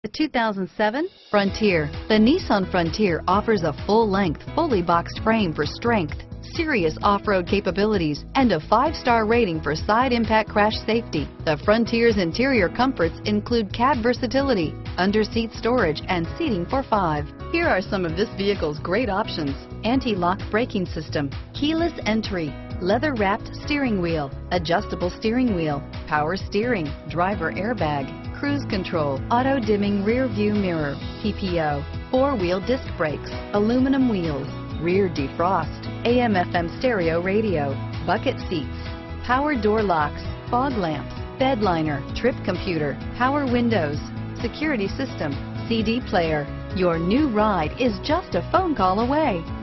The 2007 Frontier. The Nissan Frontier offers a full-length, fully boxed frame for strength, serious off-road capabilities, and a 5-star rating for side impact crash safety. The Frontier's interior comforts include cab versatility, under-seat storage, and seating for 5. Here are some of this vehicle's great options: anti-lock braking system, keyless entry, leather-wrapped steering wheel, adjustable steering wheel, power steering, driver airbag, cruise control, auto-dimming rear view mirror, PPO, 4-wheel disc brakes, aluminum wheels, rear defrost, AM/FM stereo radio, bucket seats, power door locks, fog lamps, bed liner, trip computer, power windows, security system, CD player. Your new ride is just a phone call away.